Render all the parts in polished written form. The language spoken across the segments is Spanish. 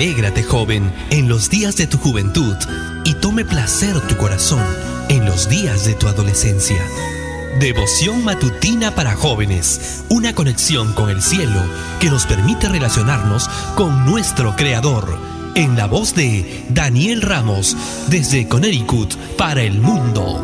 Alégrate, joven, en los días de tu juventud, y tome placer tu corazón en los días de tu adolescencia. Devoción matutina para jóvenes, una conexión con el cielo que nos permite relacionarnos con nuestro Creador, en la voz de Daniel Ramos, desde Connecticut para el mundo.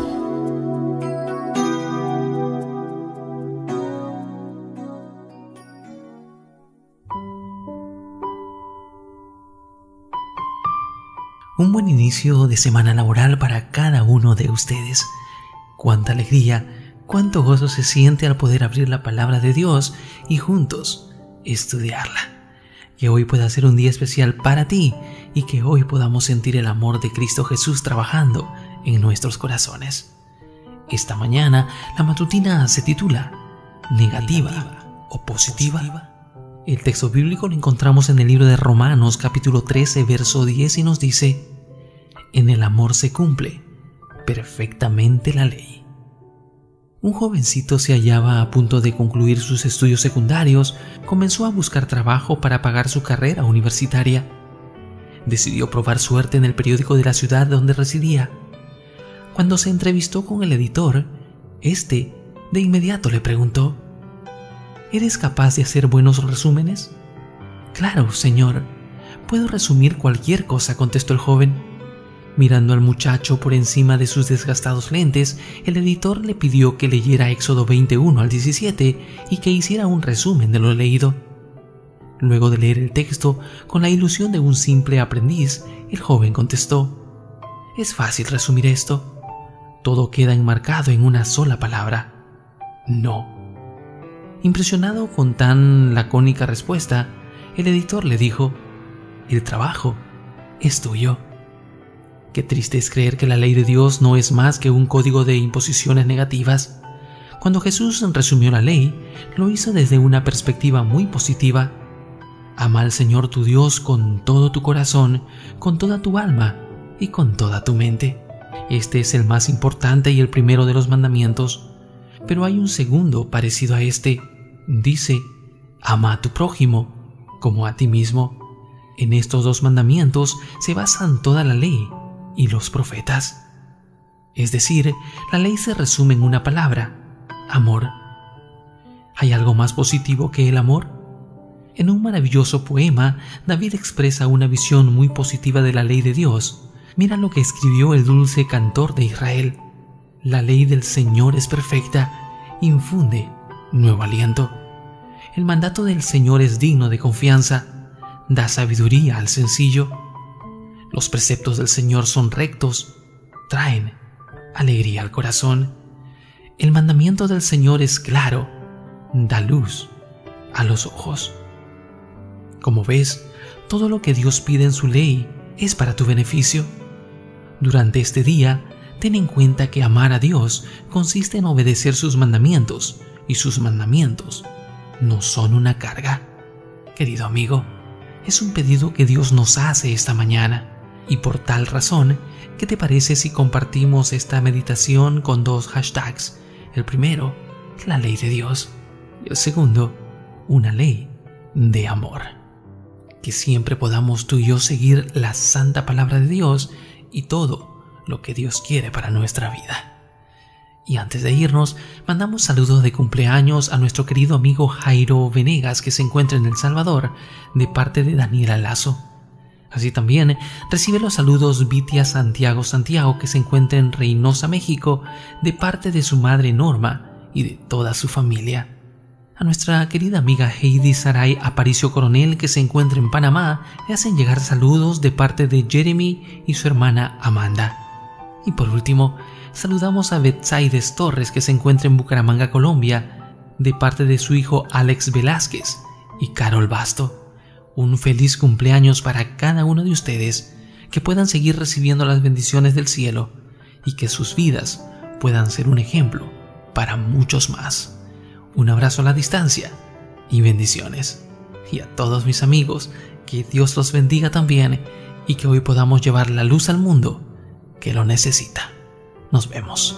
Un buen inicio de semana laboral para cada uno de ustedes. Cuánta alegría, cuánto gozo se siente al poder abrir la palabra de Dios y juntos estudiarla. Que hoy pueda ser un día especial para ti y que hoy podamos sentir el amor de Cristo Jesús trabajando en nuestros corazones. Esta mañana la matutina se titula ¿Negativa o positiva? El texto bíblico lo encontramos en el libro de Romanos capítulo 13 verso 10 y nos dice: en el amor se cumple perfectamente la ley. Un jovencito se hallaba a punto de concluir sus estudios secundarios, comenzó a buscar trabajo para pagar su carrera universitaria. Decidió probar suerte en el periódico de la ciudad donde residía. Cuando se entrevistó con el editor, este de inmediato le preguntó: ¿eres capaz de hacer buenos resúmenes? Claro, señor. Puedo resumir cualquier cosa, contestó el joven. Mirando al muchacho por encima de sus desgastados lentes, el editor le pidió que leyera Éxodo 21 al 17 y que hiciera un resumen de lo leído. Luego de leer el texto, con la ilusión de un simple aprendiz, el joven contestó: es fácil resumir esto. Todo queda enmarcado en una sola palabra: no. Impresionado con tan lacónica respuesta, el editor le dijo: el trabajo es tuyo. Qué triste es creer que la ley de Dios no es más que un código de imposiciones negativas. Cuando Jesús resumió la ley, lo hizo desde una perspectiva muy positiva. Ama al Señor tu Dios con todo tu corazón, con toda tu alma y con toda tu mente. Este es el más importante y el primero de los mandamientos. Pero hay un segundo parecido a este. Dice: ama a tu prójimo como a ti mismo. En estos dos mandamientos se basan toda la ley y los profetas. Es decir, la ley se resume en una palabra: amor. ¿Hay algo más positivo que el amor? En un maravilloso poema, David expresa una visión muy positiva de la ley de Dios. Mira lo que escribió el dulce cantor de Israel: la ley del Señor es perfecta, infunde nuevo aliento. El mandato del Señor es digno de confianza, da sabiduría al sencillo. Los preceptos del Señor son rectos, traen alegría al corazón. El mandamiento del Señor es claro, da luz a los ojos. Como ves, todo lo que Dios pide en su ley es para tu beneficio. Durante este día, ten en cuenta que amar a Dios consiste en obedecer sus mandamientos, y sus mandamientos no son una carga. Querido amigo, es un pedido que Dios nos hace esta mañana. Y por tal razón, ¿qué te parece si compartimos esta meditación con dos hashtags? El primero, la ley de Dios, y el segundo, una ley de amor. Que siempre podamos tú y yo seguir la santa palabra de Dios y todo lo que Dios quiere para nuestra vida. Y antes de irnos, mandamos saludos de cumpleaños a nuestro querido amigo Jairo Venegas, que se encuentra en El Salvador, de parte de Daniela Lazo. Así también recibe los saludos Vitia Santiago, que se encuentra en Reynosa, México, de parte de su madre Norma y de toda su familia. A nuestra querida amiga Heidi Saray Aparicio Coronel, que se encuentra en Panamá, le hacen llegar saludos de parte de Jeremy y su hermana Amanda. Y por último, saludamos a Betsaides Torres, que se encuentra en Bucaramanga, Colombia, de parte de su hijo Alex Velázquez y Carol Basto. Un feliz cumpleaños para cada uno de ustedes, que puedan seguir recibiendo las bendiciones del cielo y que sus vidas puedan ser un ejemplo para muchos más. Un abrazo a la distancia y bendiciones. Y a todos mis amigos, que Dios los bendiga también y que hoy podamos llevar la luz al mundo que lo necesita. Nos vemos.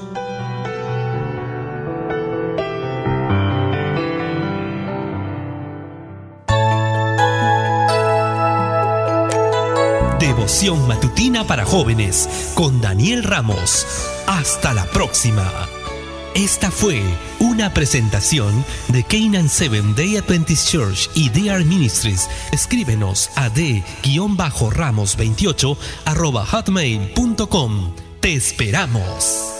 Devoción Matutina para Jóvenes con Daniel Ramos. Hasta la próxima. Esta fue una presentación de Canaan Seventh Day Adventist Church y DR Ministries. Escríbenos a d-ramos28@hotmail.com. Te esperamos.